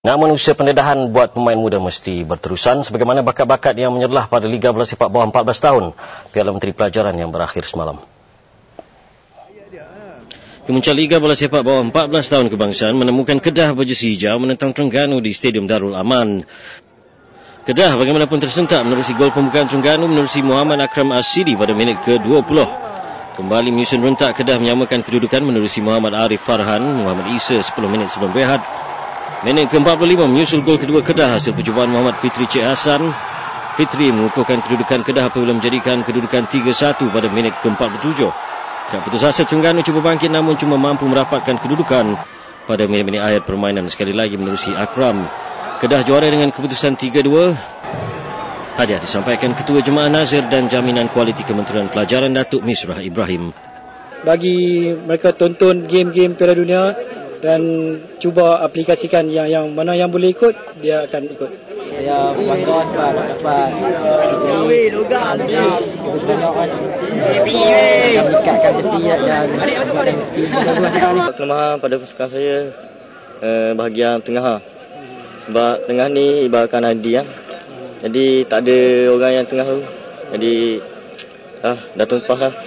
Namun usia pendedahan buat pemain muda mesti berterusan sebagaimana bakat-bakat yang menyerlah pada Liga Bola Sepak Bawah 14 tahun Piala Menteri Pelajaran yang berakhir semalam. Kemuncak Liga Bola Sepak Bawah 14 tahun kebangsaan menemukan Kedah berjersey hijau menentang Terengganu di Stadium Darul Aman. Kedah bagaimanapun tersentak menerusi gol pembukaan Terengganu menerusi Muhammad Akram As-Sidi pada minit ke-20. Kembali menyusun rentak, Kedah menyamakan kedudukan menerusi Muhammad Arif Farhan, Muhammad Isa 10 minit sebelum berehat. Minit ke-45 menyusul gol kedua Kedah hasil percubaan Muhammad Fitri Cik Hassan. Fitri mengukuhkan kedudukan Kedah apabila menjadikan kedudukan 3-1 pada minit ke-47. Tidak putus asa, Terengganu cuba bangkit namun cuma mampu merapatkan kedudukan pada minit-minit akhir permainan sekali lagi menerusi Akram. Kedah juara dengan keputusan 3-2. Hadiah disampaikan Ketua Jemaah Nazir dan Jaminan Kualiti Kementerian Pelajaran Datuk Misrah Ibrahim. Bagi mereka tonton game-game Piala Dunia dan cuba aplikasikan yang mana yang boleh ikut, dia akan ikut. Saya bangga dapat kelemahan pada pasukan saya bahagian tengah. Sebab tengah ni ibaratkan hadiah. Jadi tak ada orang yang tengah tu. Jadi dah tumpah lah.